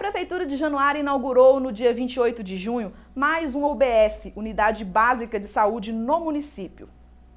Prefeitura de Januária inaugurou no dia 28 de junho mais uma UBS, Unidade Básica de Saúde no município.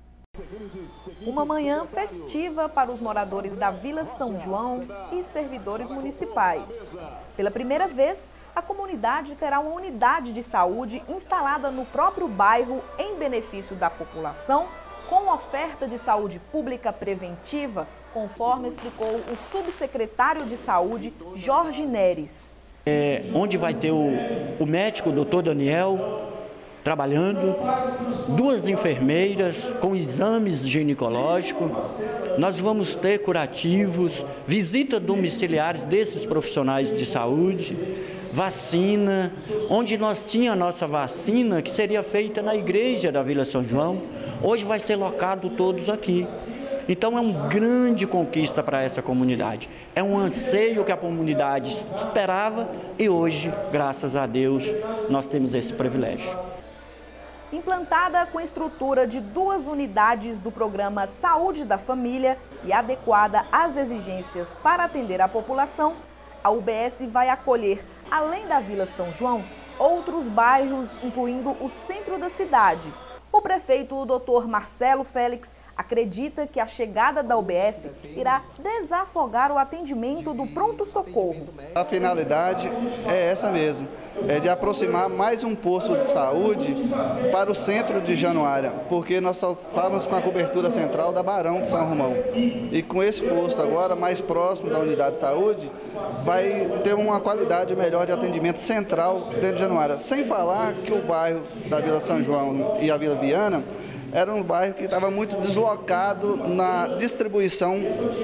Uma manhã festiva para os moradores da Vila São João e servidores municipais. Pela primeira vez, a comunidade terá uma unidade de saúde instalada no próprio bairro em benefício da população, com oferta de saúde pública preventiva, conforme explicou o subsecretário de Saúde, Jorge Neres. Onde vai ter o médico, o doutor Daniel, trabalhando, 2 enfermeiras com exames ginecológicos, nós vamos ter curativos, visita domiciliares desses profissionais de saúde, vacina, onde nós tínhamos a nossa vacina, que seria feita na igreja da Vila São João, hoje vai ser locado todos aqui. Então é uma grande conquista para essa comunidade, é um anseio que a comunidade esperava e hoje, graças a Deus, nós temos esse privilégio. Implantada com estrutura de 2 unidades do programa Saúde da Família e adequada às exigências para atender a população, a UBS vai acolher, além da Vila São João, outros bairros, incluindo o centro da cidade. O prefeito, o Dr. Marcelo Félix, acredita que a chegada da UBS irá desafogar o atendimento do pronto-socorro. A finalidade é essa mesmo, é de aproximar mais um posto de saúde para o centro de Januária, porque nós só estávamos com a cobertura central da Barão de São Romão. E com esse posto agora, mais próximo da unidade de saúde, vai ter uma qualidade melhor de atendimento central dentro de Januária. Sem falar que o bairro da Vila São João e a Vila Viana era um bairro que estava muito deslocado na distribuição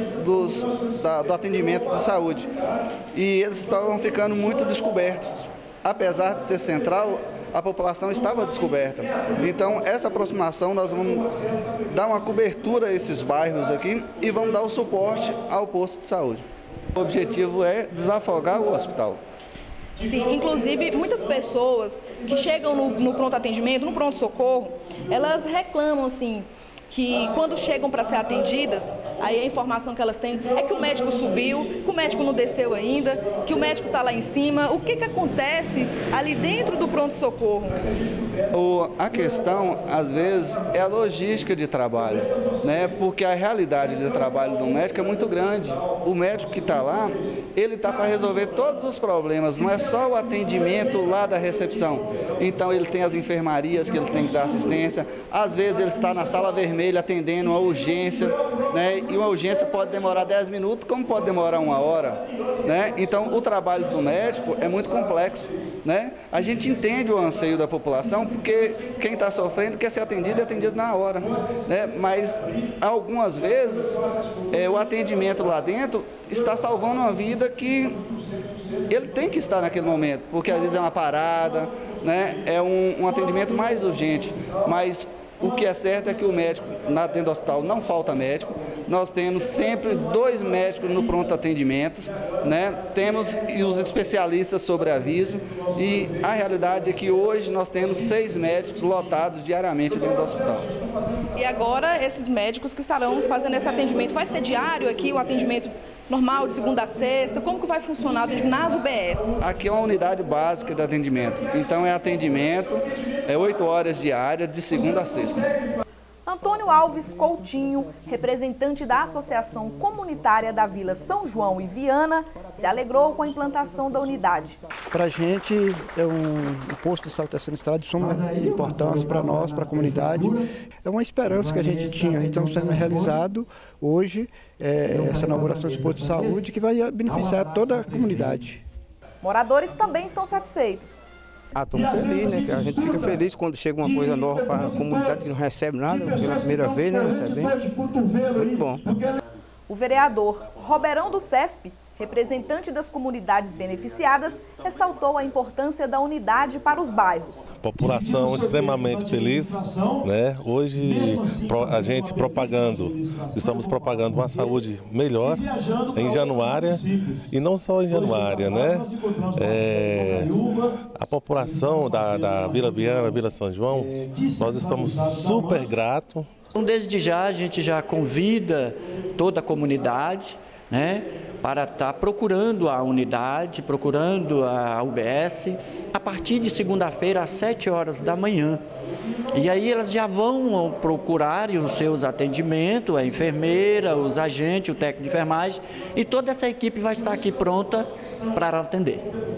do atendimento de saúde. E eles estavam ficando muito descobertos. Apesar de ser central, a população estava descoberta. Então, essa aproximação, nós vamos dar uma cobertura a esses bairros aqui e vamos dar o suporte ao posto de saúde. O objetivo é desafogar o hospital. Sim, inclusive muitas pessoas que chegam no pronto atendimento, no pronto-socorro, elas reclamam assim, que quando chegam para ser atendidas, aí a informação que elas têm é que o médico subiu, que o médico não desceu ainda, que o médico está lá em cima. O que acontece ali dentro do pronto-socorro? A questão, às vezes, é a logística de trabalho, né? Porque a realidade de trabalho do médico é muito grande. O médico que está lá, ele está para resolver todos os problemas, não é só o atendimento lá da recepção. Então, ele tem as enfermarias que ele tem que dar assistência, às vezes ele está na sala vermelha atendendo uma urgência, né? E uma urgência pode demorar 10 minutos, como pode demorar 1 hora, né? Então, o trabalho do médico é muito complexo, né? A gente entende o anseio da população, porque quem está sofrendo quer ser atendido e atendido na hora, né? Mas, algumas vezes, o atendimento lá dentro está salvando uma vida que ele tem que estar naquele momento, porque às vezes é uma parada, né? É um atendimento mais urgente, mas o que é certo é que o médico, dentro do hospital, não falta médico. Nós temos sempre 2 médicos no pronto atendimento, né? Temos os especialistas sobre aviso e a realidade é que hoje nós temos 6 médicos lotados diariamente dentro do hospital. E agora esses médicos que estarão fazendo esse atendimento, vai ser diário aqui o atendimento normal de segunda a sexta? Como que vai funcionar o atendimento nas UBS? Aqui é uma unidade básica de atendimento, então é atendimento, 8 horas diárias de segunda a sexta. Antônio Alves Coutinho, representante da Associação Comunitária da Vila São João e Viana, se alegrou com a implantação da unidade. Para a gente, o posto de saúde está sendo instalado de suma importância para nós, para a comunidade. É uma esperança que a gente tinha, então sendo realizado hoje essa inauguração desse posto de saúde que vai beneficiar toda a comunidade. Moradores também estão satisfeitos. Estamos felizes, né? A gente fica feliz quando chega uma coisa nova para a comunidade que não recebe nada, pela primeira vez, né? Recebendo. Muito bom. O vereador Roberão do CESP, representante das comunidades beneficiadas, ressaltou a importância da unidade para os bairros. População extremamente feliz, né? Hoje a gente estamos propagando uma saúde melhor em Januária e não só em Januária, né? A população da Vila Viana, Vila São João, nós estamos super gratos. Desde já a gente já convida toda a comunidade, né, para estar procurando a unidade, procurando a UBS, a partir de segunda-feira às 7 horas da manhã. E aí elas já vão procurar os seus atendimentos, a enfermeira, os agentes, o técnico de enfermagem, e toda essa equipe vai estar aqui pronta para atender.